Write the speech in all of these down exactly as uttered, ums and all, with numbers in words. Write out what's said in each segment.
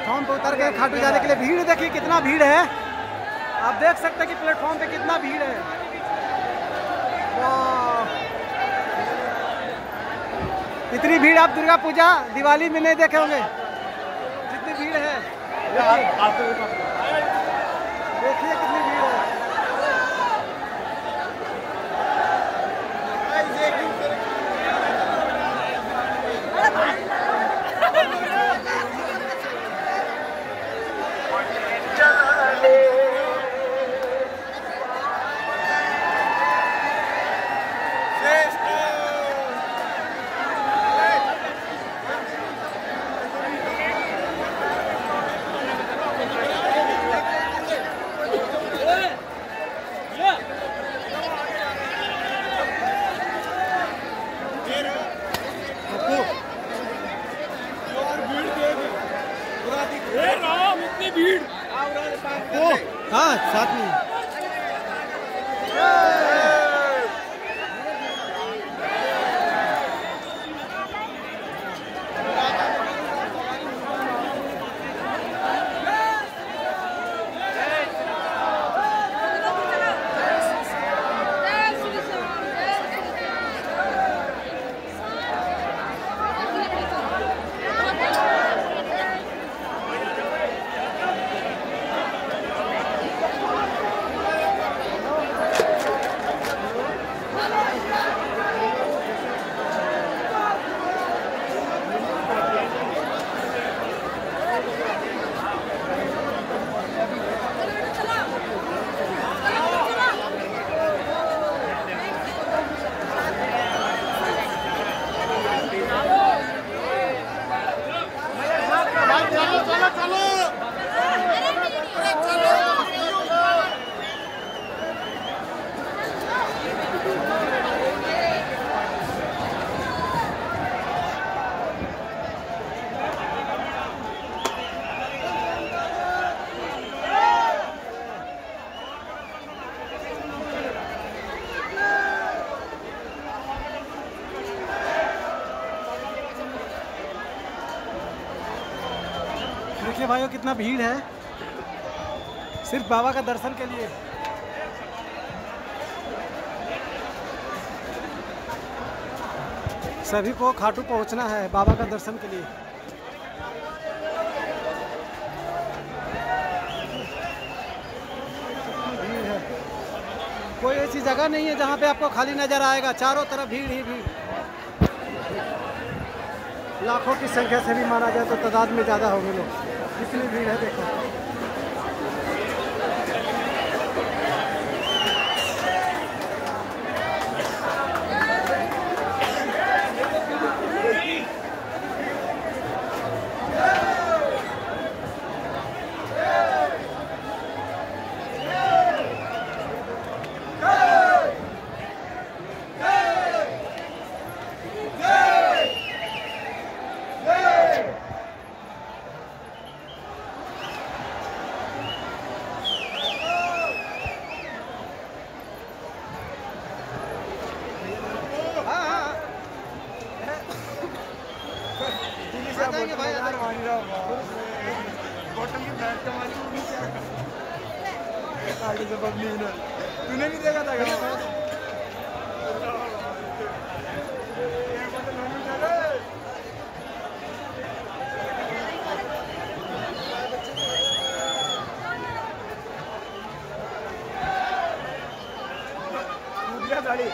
Platform पे उतर गए खाटू जाने के लिए। भीड़ देखिए कितना भीड़ है, आप देख सकते हैं कि प्लेटफॉर्म पे कितना भीड़ है। वाह, इतनी भीड़ आप दुर्गा पूजा दिवाली में नहीं देखे होंगे, जितनी भीड़ है। देखिए कितनी भीड़ है। भीड़ हाँ साथ में देखिए भाइयों कितना भीड़ है सिर्फ बाबा का दर्शन के लिए। सभी को खाटू पहुंचना है बाबा का दर्शन के लिए। भीड़ है, कोई ऐसी जगह नहीं है जहां पे आपको खाली नजर आएगा, चारों तरफ भीड़ ही भीड़। लाखों की संख्या से भी माना जाए तो तादाद में ज़्यादा होंगे लोग, कितनी भीड़ है देखो। तूने नहीं देखा था क्या? साड़ी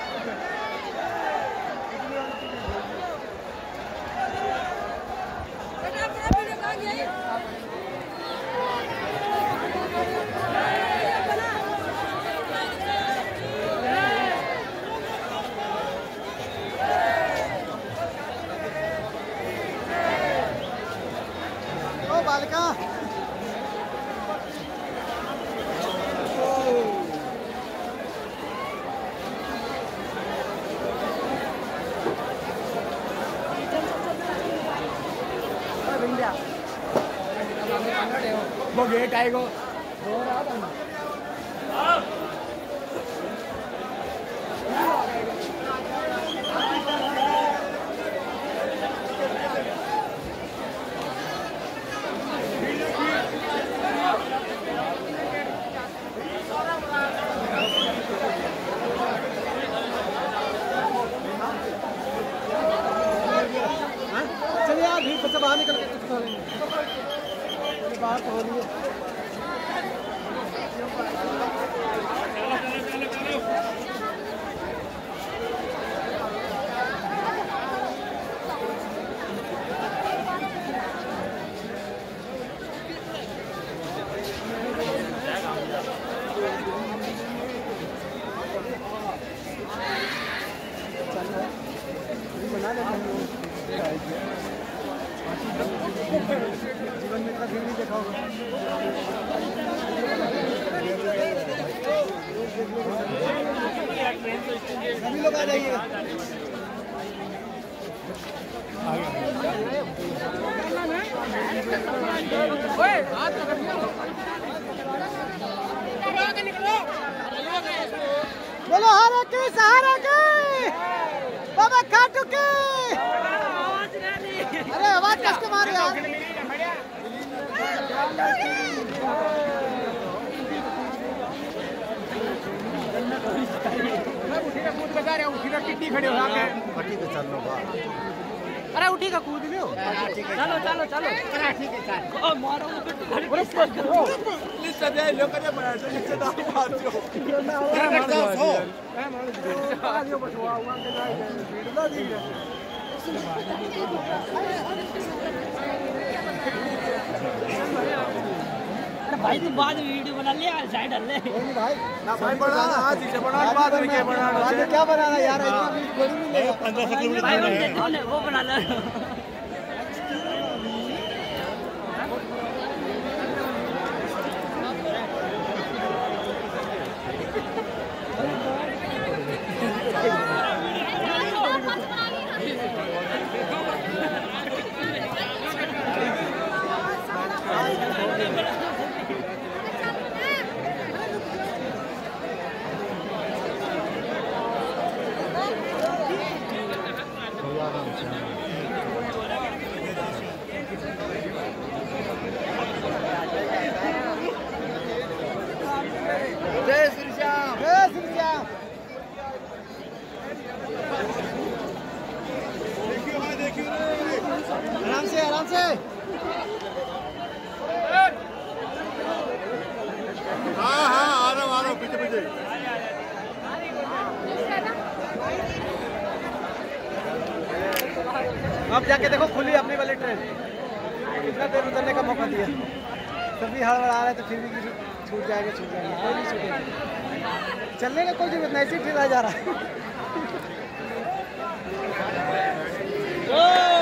बालिका वो गेट आएगा से बाहर निकल के कुछ खा लेंगे। बाहर तो हो रही है। बना लेते हैं जीवन में इतना भीड़ नहीं देखा होगा। सभी लोग आ जाइएगा। बोलो हरे की सहारा की बाबा खाटू की। अरे आवाज कसके मारो यार। उठी का कूद बजा रहे हो। उठी का कितनी खड़े हो आके उठी पे चल लो। अरे उठी का कूद लो। चलो चलो चलो। अरे ठीक है चल। ओ मारो अरे स्टार्ट करो। लिस्ट दे लो करे बना दो। लिस्ट दाओ मार दो। अरे मार दो। मैं मार दो। आ लियो बचवा हुआ के जाए वीडियो दी है। अरे भाई तू बाद में वीडियो बना ले यार साइड हल ले। नहीं भाई ना भाई बना आज ही बना बाद में क्या बनाना। बाद में क्या बनाना यार इतना वीडियो थोड़ी मिलेगा। पंद्रह किलोमीटर भाई वो बना ले। जय श्री श्याम। जय श्री श्याम। देखियो भाई देखियो आराम से आराम से। हाँ हाँ आ रहा हूँ आ रहा हूँ पीछे पीछे। अब जाके देखो खुली अपनी वाली ट्रेन। कितना देर उतरने का मौका दिया। सभी हड़बड़ा रहे तो फिर भी छूट जाएगा छूट जाएगा कोई नहीं छूटेगा। चलने का कोई जरूरत नहीं ऐसे ही ठेला जा रहा है।